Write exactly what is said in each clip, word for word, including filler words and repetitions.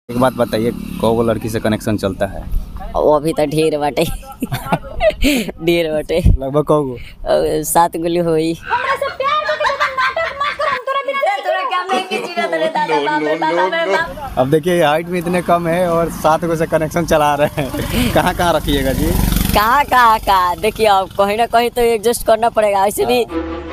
एक बात बताइए, कौगो लड़की से कनेक्शन चलता है? वो अभी तो ढेर बाटे ढेर बाटे लगभग कौगो? सात गोली होई। अब देखिए हाइट में इतने कम है और सात गो से कनेक्शन चला रहे हैं। कहाँ कहाँ रखिएगा जी? कहाँ कहाँ कहाँ देखिए, अब कहीं ना कहीं तो एडजस्ट करना पड़ेगा। ऐसे भी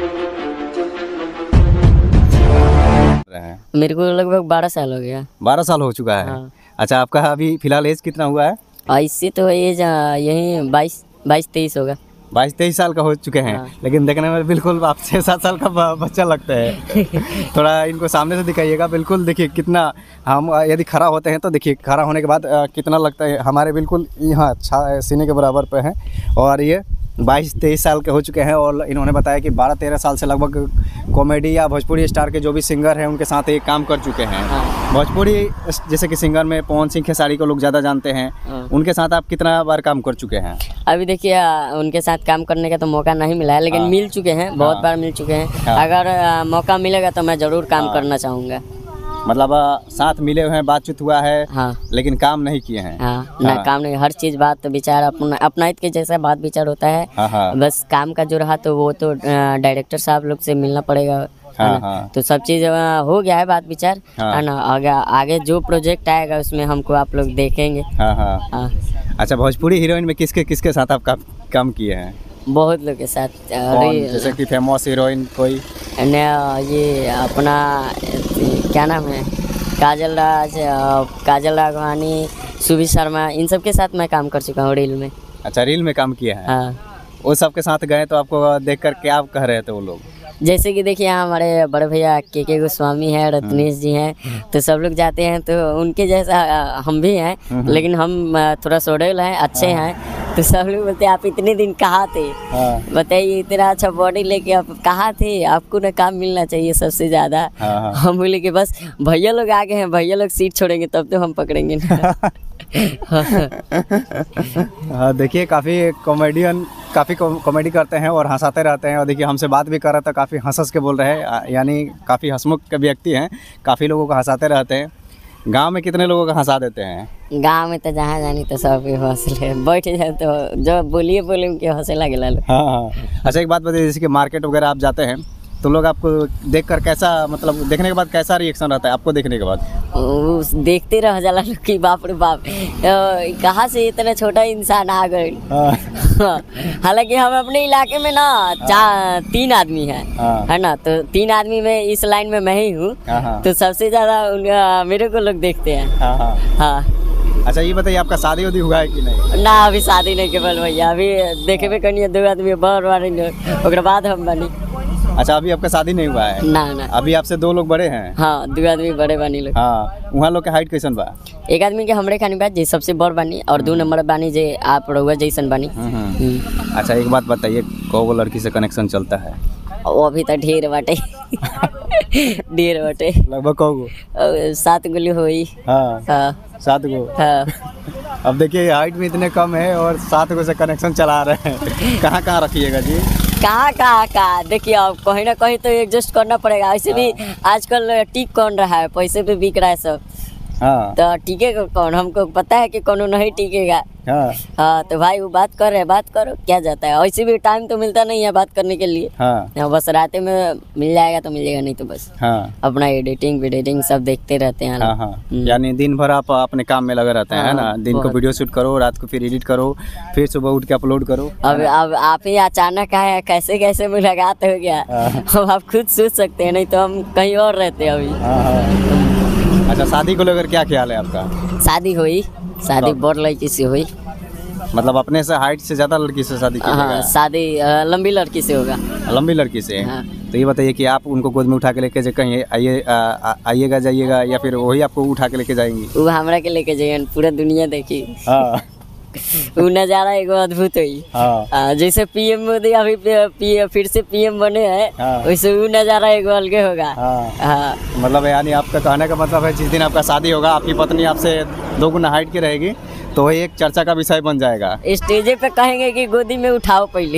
मेरे को लगभग बारह साल हो गया। बारह साल हो चुका है? हाँ। अच्छा, आपका अभी फिलहाल एज कितना हुआ है? इससे तो एज यही बाईस बाईस तेईस होगा। बाईस तेईस साल का हो चुके हैं। हाँ। लेकिन देखने में बिल्कुल आप छः सात साल का बच्चा लगता है। थोड़ा इनको सामने से दिखाइएगा। बिल्कुल देखिए कितना, हम यदि खड़ा होते हैं तो देखिए खड़ा होने के बाद कितना लगता है, हमारे बिल्कुल यहाँ सीने के बराबर पे हैं। और ये बाईस तेईस साल के हो चुके हैं और इन्होंने बताया कि बारह तेरह साल से लगभग कॉमेडी या भोजपुरी स्टार के जो भी सिंगर हैं उनके साथ ये काम कर चुके हैं। हाँ। भोजपुरी जैसे कि सिंगर में पवन सिंह खेसारी को लोग ज़्यादा जानते हैं। हाँ। उनके साथ आप कितना बार काम कर चुके हैं? अभी देखिए उनके साथ काम करने का तो मौका नहीं मिला है, लेकिन हाँ। मिल चुके हैं, बहुत हाँ। बार मिल चुके हैं। हाँ। अगर आ, मौका मिलेगा तो मैं ज़रूर काम हाँ। करना चाहूँगा। मतलब साथ मिले हुए हैं, बातचीत हुआ है। हाँ। लेकिन काम नहीं किए हैं। हाँ, ना हाँ। काम नहीं, हर चीज़ बात तो विचार अपना अपना हित के जैसा बात विचार होता है। हाँ, हाँ। बस काम का जो रहा तो वो तो डायरेक्टर साहब लोग से मिलना पड़ेगा। हाँ, हाँ। तो सब चीज़ हो गया है बात विचार। हाँ। है ना, आगे आगे जो प्रोजेक्ट आएगा उसमें हमको आप लोग देखेंगे। हाँ, हाँ। हाँ। अच्छा, भोजपुरी हीरोइन में किसके किसके साथ आप काम काम किए हैं? बहुत लोग के साथ। कौन, जैसे कि फेमस हीरोइन कोई? न, ये अपना क्या नाम है, काजल राज, काजल राघवानी, सुबी शर्मा, इन सब के साथ मैं काम कर चुका हूँ रील में। अच्छा, रील में काम किया है। हाँ। वो सब के साथ गए तो आपको देख कर क्या कह रहे थे वो लोग? जैसे कि देखिए यहाँ हमारे बड़े भैया के के गोस्वामी हैं, रत्नेश जी हैं, तो सब लोग जाते हैं तो उनके जैसा हम भी हैं, लेकिन हम थोड़ा सोडल हैं, अच्छे हैं। तो सब लोग बोलते हैं आप इतने दिन कहाँ थे? हाँ। बताइए, इतना अच्छा बॉडी लेके आप कहाँ थे? आपको ना काम मिलना चाहिए सबसे ज़्यादा। हाँ, हाँ। हम बोले कि बस भैया लोग आगे हैं, भैया लोग सीट छोड़ेंगे तब तो हम पकड़ेंगे ना। हाँ, देखिए काफ़ी कॉमेडियन काफ़ी कॉमेडी करते हैं और हंसाते रहते हैं। और देखिए हमसे बात भी कर रहे थे, काफ़ी हंस हंस के बोल रहे हैं, यानी काफ़ी हंसमुख के व्यक्ति हैं, काफ़ी लोगों को हंसाते रहते हैं। गांव में कितने लोगों को हंसा देते हैं? गांव में तो जहाँ जानी तो सब हंसले बैठ जाए तो जो बोलिए बोले उनके हंसे लगे ला लो। हाँ, हाँ। अच्छा, एक बात बताइए, जैसे कि मार्केट वगैरह आप जाते हैं तो लोग आपको देखकर कैसा, मतलब देखने के बाद कैसा रिएक्शन रहता है आपको देखने के बाद? उस देखते रह जाला लोग कि बाप रे बाप, कहाँ से इतना छोटा इंसान आ गए। हालांकि हम अपने इलाके में ना चार तीन आदमी हैं। हाँ। है ना, तो तीन आदमी में इस लाइन में मैं ही हूँ। हाँ। तो सबसे ज़्यादा मेरे को लोग देखते हैं। हाँ, हाँ। हाँ। अच्छा, ये बताइए आपका शादी वादी हुआ है कि नहीं? ना, अभी शादी नहीं केवल भैया, अभी देखे भी करिए दो आदमी बार बार ओकरे बाद हम बनी। अच्छा, अभी आपका शादी नहीं हुआ है? ना ना। अभी आपसे दो लोग बड़े हैं? हाँ, दो आदमी बड़े बानी लोग। हाँ। वहाँ लोग के हाइट कैसन बा? एक आदमी के हमरे खानी बा जे सबसे बड़ बानी, और दो नंबर बानी जे आप रउआ जैसन बानी। अच्छा, एक बात बताइए, कौगो लड़की से कनेक्शन चलता है? वो अभी तो ढेर बाटे ढेर बाटे लगभग कौगो? सात गोली होई। हाँ। हाँ। सात गो? हाँ। अब देखिए हाइट में इतने कम है और सात गो से कनेक्शन चला रहे हैं। कहाँ कहाँ रखिएगा जी? कहाँ कहाँ कहाँ देखिए, अब कहीं ना कहीं तो एडजस्ट करना पड़ेगा। ऐसे भी आजकल टिक कौन रहा है, पैसे पे बिक रहा है सब। हाँ। तो टिकेगा कौन? हमको पता है कि कौन नहीं टिकेगा। हाँ। हाँ, तो भाई वो बात कर रहे, बात करो, क्या जाता है। ऐसे भी टाइम तो मिलता नहीं है बात करने के लिए। हाँ। बस रात में मिल जाएगा तो मिल जाएगा, नहीं तो बस हाँ। अपना एडिटिंग एडिटिंग सब देखते रहते हैं। हाँ, हाँ। यानी दिन भर आप अपने काम में लगे रहते हैं। हाँ, है ना, दिन को वीडियो शूट करो, रात को फिर एडिट करो, फिर सुबह उठ के अपलोड करो। अब अब आप ही अचानक आए, कैसे कैसे मुलाकात हो गया। अब आप खुद सोच सकते हैं, नहीं तो हम कहीं और रहते हैं अभी। हाँ, हाँ। अच्छा, शादी को लेकर क्या ख्याल है आपका? शादी हुई, शादी बड़ लड़की से हुई। मतलब अपने से हाइट से ज्यादा लड़की से शादी कीजिएगा? हाँ, शादी लंबी लड़की से होगा। लंबी लड़की से? हाँ। तो ये बताइए कि आप उनको गोद में उठा के लेके कहीं आइए आइएगा जाइएगा, या फिर वही आपको उठा के लेके जाएंगी? वो हमरा के लेके जाइए, पूरा दुनिया देखी। हाँ। वो नज़ारा एगो अद्भुत हुई। हाँ। जैसे पीएम मोदी अभी पी, फिर से पीएम बने हैं। हाँ। वैसे वो नज़ारा एगो अलगे होगा। हाँ। हाँ। मतलब यानी आपका कहने का मतलब है जिस दिन आपका शादी होगा आपकी पत्नी आपसे दो गुना हाइट की रहेगी, तो ये एक चर्चा का विषय बन जाएगा। स्टेजे पे कहेंगे कि गोदी में उठाओ पहले।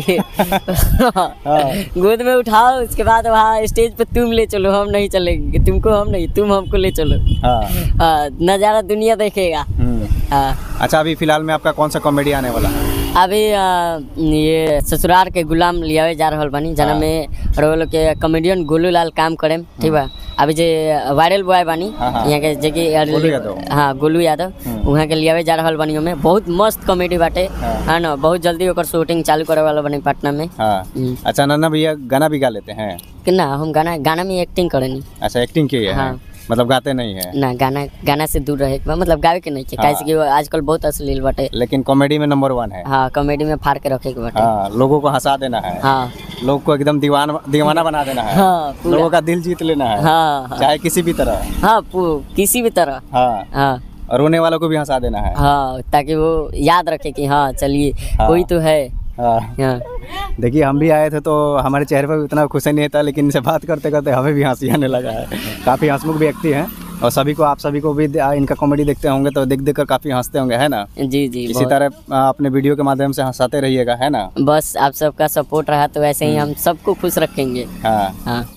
गोद में उठाओ, उसके बाद वहाँ स्टेज पे तुम ले चलो, हम नहीं चलेंगे, तुमको हम नहीं, तुम हमको ले चलो। हाँ। हाँ, नज़ारा दुनिया देखेगा। हाँ। अच्छा, अभी फिलहाल में आपका कौन सा कॉमेडी आने वाला है? अभी आ, ये ससुराल के गुलाम लियावे जा रहल बानी, जना में रोल के कॉमेडियन गोलू लाल काम करे, ठीक बा। अभी जे वायरल बॉय बानी यहाँ के जगह, हाँ गोलू यादव, वहाँ के लियावे जा रहल बानी में। बहुत मस्त कॉमेडी बाटे, है ना। बहुत जल्दी ओकर शूटिंग चालू करे वाला बानी पटना में। अच्छा, नन्ना भैया गाना भी गा लेते हैं कि ना? हम गाना गाना में एक्टिंग करेनी। अच्छा, एक्टिंग की है? हाँ। मतलब गाते नहीं है ना? गाना गाना से दूर रहे, मतलब गावे के नहीं, हाँ। कैसे कि आजकल बहुत अश्लील बाटे, लेकिन कॉमेडी में नंबर वन है। हाँ, कॉमेडी में फाड़ के रखे के बाटे। हाँ, लोगों को हंसा देना है। हाँ, लोग को एकदम दीवाना दीवाना बना देना है। हाँ, लोगों का दिल जीत लेना है। हाँ, चाहे किसी भी तरह। हाँ, किसी भी तरह। हाँ, हाँ, और रोने वालों को भी हंसा देना है। हाँ, ताकि वो याद रखे कि हाँ चलिए, हाँ, कोई तो है। हाँ। देखिए, हम भी आए थे तो हमारे चेहरे पर उतना खुशी नहीं था, लेकिन इनसे बात करते करते हमें भी हंसी आने लगा है। काफ़ी हंसमुख व्यक्ति हैं, और सभी को, आप सभी को भी इनका कॉमेडी देखते होंगे तो देख देख कर काफ़ी हंसते होंगे, है ना? जी जी। इसी तरह अपने वीडियो के माध्यम से हंसाते रहिएगा, है ना? बस आप सबका सपोर्ट रहा तो ऐसे ही हम सबको खुश रखेंगे। हाँ, हाँ।